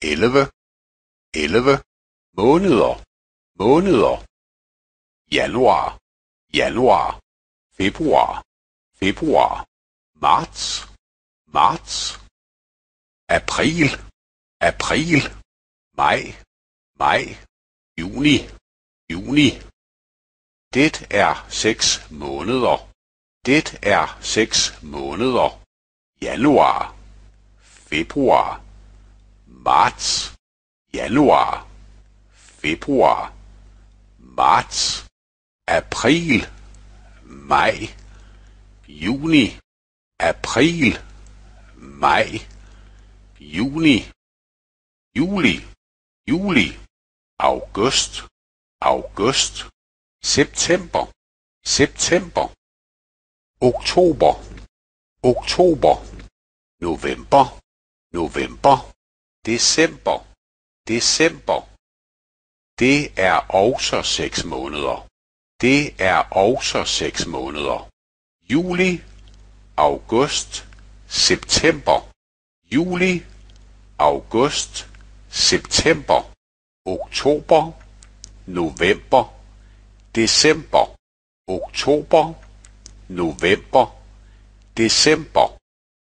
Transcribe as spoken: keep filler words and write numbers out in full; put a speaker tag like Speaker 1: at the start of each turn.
Speaker 1: elleve, elleve, måneder, måneder, januar, januar, februar, februar, marts, marts, april, april, maj, maj, juni, juni. Det er seks måneder. Det er seks måneder. Januar, februar, marts, januar, februar, marts, april, maj, juni, april, maj, juni, juli, juli, august, august, september, september, oktober, oktober, november, november, december, december. Det er også seks måneder. Det er også seks måneder. Juli, august, september. Juli, august, september, oktober, november, december. Oktober, november, december.